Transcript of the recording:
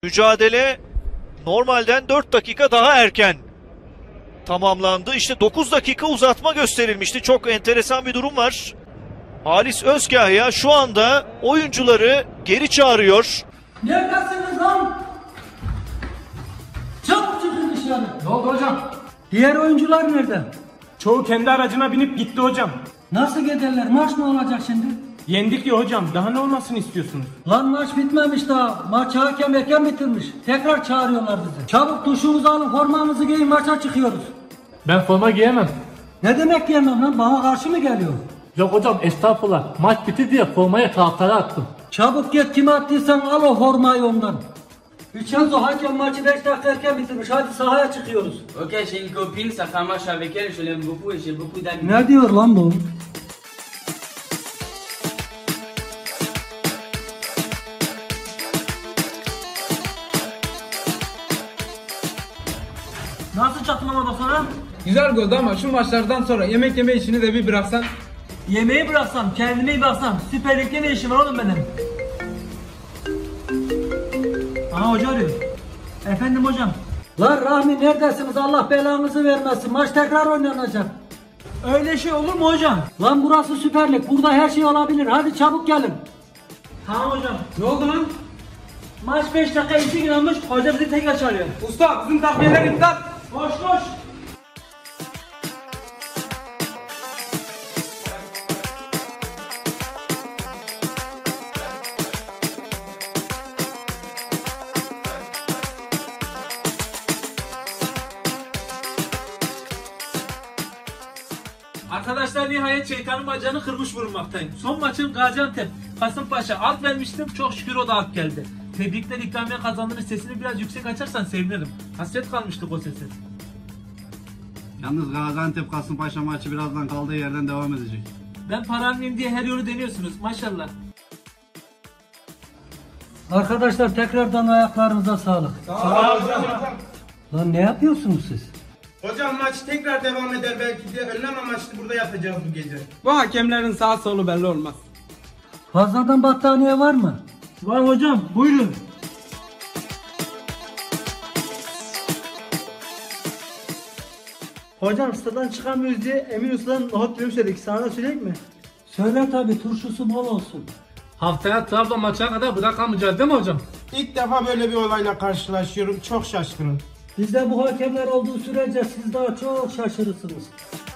Mücadele normalden 4 dakika daha erken tamamlandı. İşte 9 dakika uzatma gösterilmişti. Çok enteresan bir durum var. Halis Özkahya şu anda oyuncuları geri çağırıyor. Neredesiniz lan? Çabuk çıkın dışarı. Ne oldu hocam? Diğer oyuncular nerede? Çoğu kendi aracına binip gitti hocam. Nasıl giderler? Maç mı olacak şimdi? Yendik ya hocam. Daha ne olmasını istiyorsunuz? Lan maç bitmemiş daha. Maçı hakem erken bitirmiş. Tekrar çağırıyorlar bizi. Çabuk duşunuzu alın, formanızı giyin, maça çıkıyoruz. Ben forma giyemem. Ne demek diyemem lan? Bana karşı mı geliyor? Yok hocam estağfurullah. Maç bitti diye formayı taraftara attım. Çabuk git, kime attıysan al o formayı ondan. Vincenzo, hakem maçı 5 dakika erken bitirmiş. Hadi sahaya çıkıyoruz. Ok, j'ai une copine, ça fait un match avec elle, je l'aime beaucoup et j'ai beaucoup d'amis. Ne diyor lan bu? Nasıl çaktım ama sana? Güzel gold ama şu maçlardan sonra yemek yeme işini de bir bıraksan. Yemeği bıraksam, kendimi bıraksam, Süper Lig'de ne işim var oğlum benim? Aha hoca arıyor. Efendim hocam. Lan Rahmi, neredesiniz? Allah belanızı vermesin. Maç tekrar oynanacak. Öyle şey olur mu hocam? Lan burası Süper Lig. Burada her şey olabilir. Hadi çabuk gelin. Tamam hocam. Ne oldu lan? Maç 5 dakika 2 gün olmuş, hoca bizi tekrar çağırıyor. Usta bizim takviyeler iptal. Koş koş. Arkadaşlar nihayet şeytanın bacağını kırmış bulunmaktayım. Son maçım Gaziantep. Kasımpaşa alt vermiştim. Çok şükür o da alt geldi. Tebrikler, ikramiye kazandığınız, sesini biraz yüksek açarsan sevinirim. Hasret kalmıştık o sesi. Yalnız Gaziantep Kasımpaşa maçı birazdan kaldığı yerden devam edecek. Ben para almayayım diye her yolu deniyorsunuz maşallah. Arkadaşlar tekrardan ayaklarınıza sağlık. Sağ ol hocam. Lan ne yapıyorsunuz siz? Hocam maç tekrar devam eder, belki de önlem amaçlı burada yatacağız bu gece. Bu hakemlerin sağ solu belli olmaz. Fazladan battaniye var mı? Var hocam, buyurun. Hocam stadan çıkamıyoruz diye Emin Usta'dan nohut dürüm söyledik. Sana da söyleyeyim mi? Söyle tabi, turşusu bol olsun. Haftaya Trabzon maçına kadar bırakamayacağız değil mi hocam? İlk defa böyle bir olayla karşılaşıyorum, çok şaşkınım. Bizde bu hakemler olduğu sürece siz daha çok şaşırırsınız.